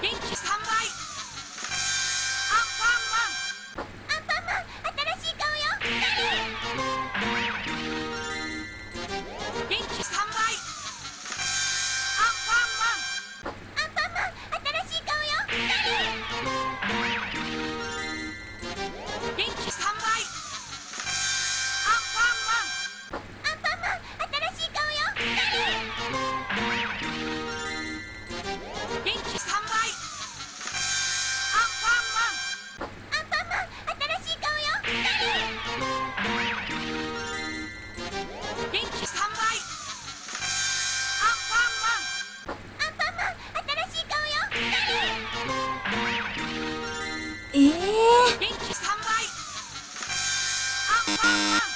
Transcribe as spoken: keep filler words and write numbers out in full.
元気さんばい。アンパンマン。アンパンマン、新しい顔よ。元気さんばい。アンパンマン。アンパンマン、新しい顔よ。元気さんばい。アンパンマン。アンパンマン、新しい顔よ。元気さんばい。アンパンマン。アンパンマン、新しい顔よ。元気さんばい。アンパンマン。アンパンマン、新しい顔よ。 ええー、 元気さんばい。アンパンマン。